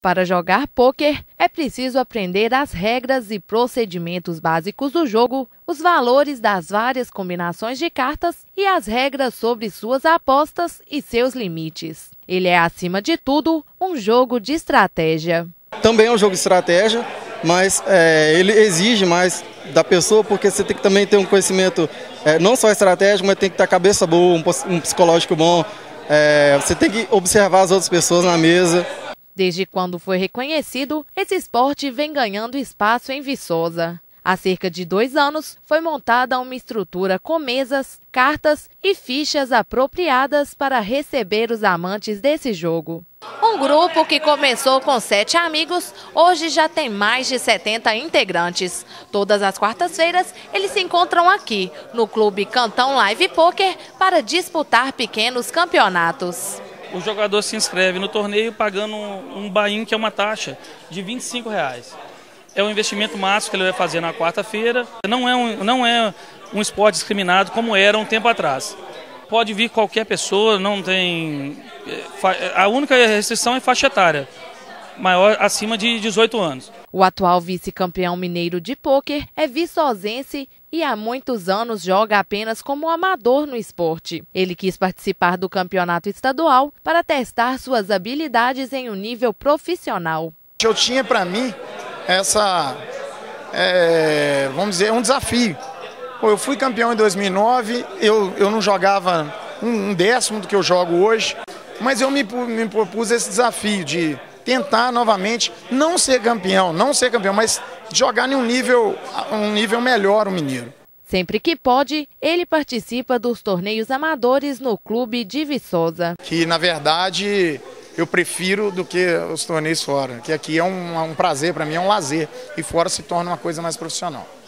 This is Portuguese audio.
Para jogar pôquer, é preciso aprender as regras e procedimentos básicos do jogo, os valores das várias combinações de cartas e as regras sobre suas apostas e seus limites. Ele é, acima de tudo, um jogo de estratégia. Também é um jogo de estratégia, mas ele exige mais da pessoa, porque você tem que também ter um conhecimento não só estratégico, mas tem que ter a cabeça boa, um psicológico bom. Você tem que observar as outras pessoas na mesa. Desde quando foi reconhecido, esse esporte vem ganhando espaço em Viçosa. Há cerca de 2 anos, foi montada uma estrutura com mesas, cartas e fichas apropriadas para receber os amantes desse jogo. Um grupo que começou com 7 amigos, hoje já tem mais de 70 integrantes. Todas as quartas-feiras, eles se encontram aqui, no Clube Cantão Live Poker, para disputar pequenos campeonatos. O jogador se inscreve no torneio pagando um buy-in, que é uma taxa de R$ 25. É o investimento máximo que ele vai fazer na quarta-feira. Não é um esporte discriminado como era um tempo atrás. Pode vir qualquer pessoa, não tem... A única restrição é faixa etária, maior acima de 18 anos. O atual vice-campeão mineiro de pôquer é viçosense e há muitos anos joga apenas como amador no esporte. Ele quis participar do campeonato estadual para testar suas habilidades em um nível profissional. Eu tinha para mim vamos dizer, um desafio. Eu fui campeão em 2009, eu não jogava um décimo do que eu jogo hoje, mas eu me propus esse desafio de tentar novamente não ser campeão, mas jogar em um nível melhor o mineiro. Sempre que pode, ele participa dos torneios amadores no clube de Viçosa. Que na verdade eu prefiro do que os torneios fora, que aqui é um prazer para mim, é um lazer, e fora se torna uma coisa mais profissional.